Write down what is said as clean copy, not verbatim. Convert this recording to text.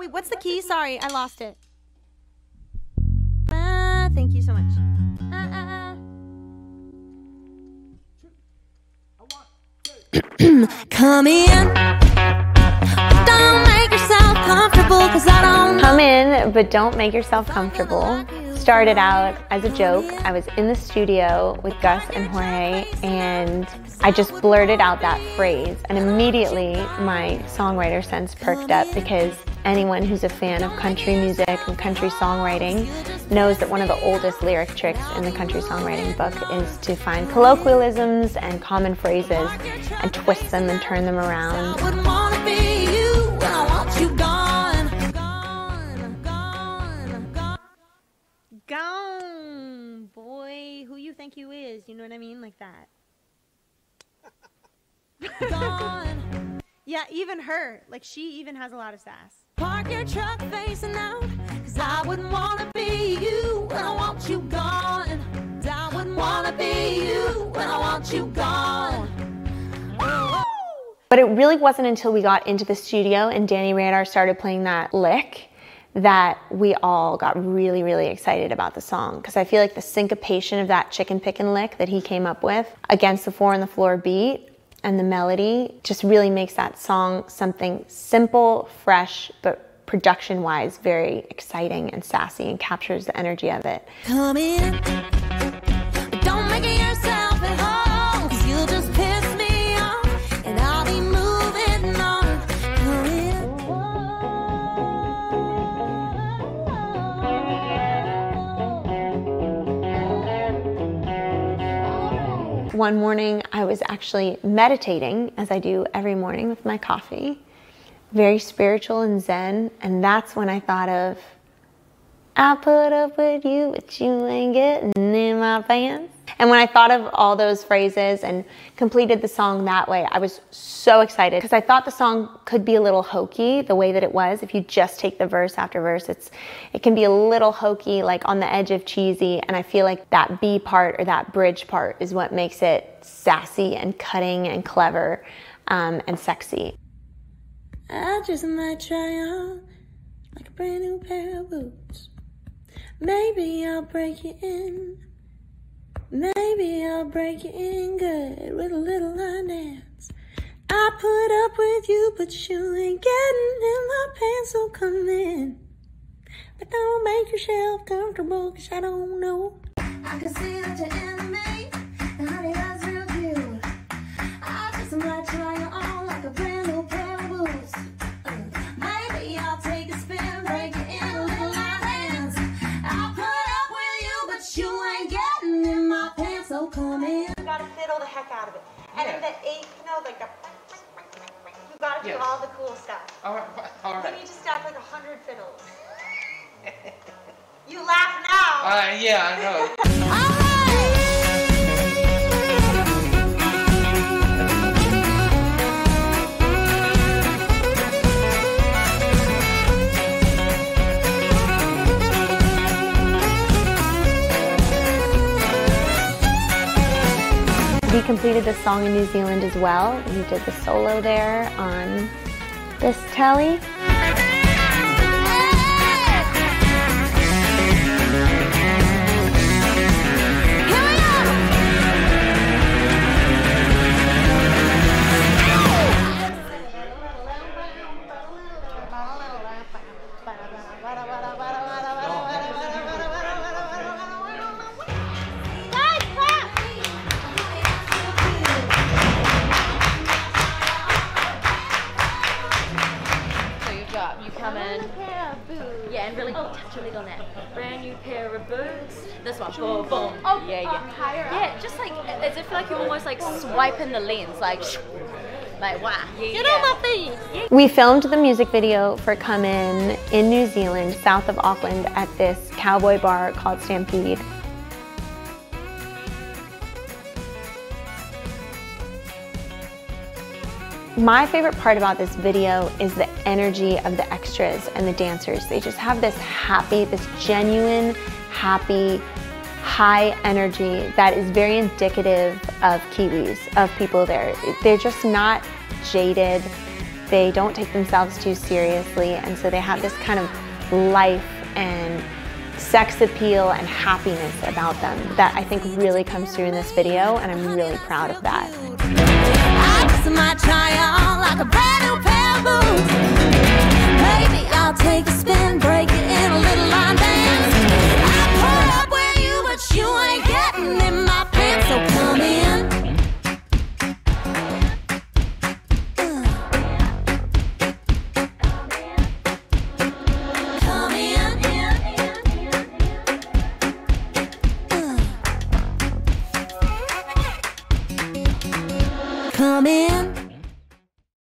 Wait, what's the key? Sorry, I lost it. Thank you so much. Come in. Don't make yourself comfortable, 'cause I don't know. Come in, but don't make yourself comfortable. Started out as a joke. I was in the studio with Gus and Jorge, and I just blurted out that phrase, and immediately my songwriter sense perked up, because anyone who's a fan of country music and country songwriting knows that one of the oldest lyric tricks in the country songwriting book is to find colloquialisms and common phrases and twist them and turn them around. I wouldn't wanna be you when I want you gone. Gone, boy. Who you think you is? You know what I mean? Like that. Gone. Yeah, even her. Like, she even has a lot of sass. Park your truck facing out, 'cause I wouldn't wanna be you when I want you gone. I wouldn't wanna be you when I want you gone. But it really wasn't until we got into the studio and Danny Rader started playing that lick that we all got really, really excited about the song. Because I feel like the syncopation of that chicken pickin' lick that he came up with against the 4 on the floor beat and the melody just really makes that song something simple, fresh, but production-wise very exciting and sassy, and captures the energy of it. Come in, but don't make it yourself at home, 'cause you'll just piss me off, and I'll be moving on. Come in. One morning I was actually meditating, as I do every morning with my coffee, very spiritual and zen, and that's when I thought of, I put up with you, but you ain't getting in my pants. And when I thought of all those phrases and completed the song that way, I was so excited, because I thought the song could be a little hokey the way that it was. If you just take the verse after verse, it can be a little hokey, like on the edge of cheesy, and I feel like that B part or that bridge part is what makes it sassy and cutting and clever and sexy. I just might try on like a brand new pair of boots. Maybe I'll break you in. Maybe I'll break you in good with a little line dance. I put up with you, but you ain't getting in my pants, so come in. But don't make yourself comfortable, 'cause I don't know. I can see that you're into me, and honey, that's real cute. I just might try you on like a brand new pair of boots. Maybe I'll take a spin, break you in a little line dance. I'll put up with you, but you ain't getting in my pants, so come in. You gotta fiddle the heck out of it. And in the 8th note, like the, you gotta do all the cool stuff. All right. You need to stack like 100 fiddles. You laugh now. Yeah, I know. We completed the song in New Zealand as well. We did the solo there on this telly. Yeah, and really touch your leg on that. Brand new pair of boots. This one, boom, boom. Oh, yeah. Higher up. Yeah, just like as if like you're almost like swiping the lens, like wow. Yeah, get on my feet. Yeah. We filmed the music video for Come in New Zealand, south of Auckland, at this cowboy bar called Stampede. My favorite part about this video is the energy of the extras and the dancers. They just have this happy, this genuine, happy, high energy that is very indicative of Kiwis, of people there. They're just not jaded. They don't take themselves too seriously, and so they have this kind of life and sex appeal and happiness about them that I think really comes through in this video, and I'm really proud of that.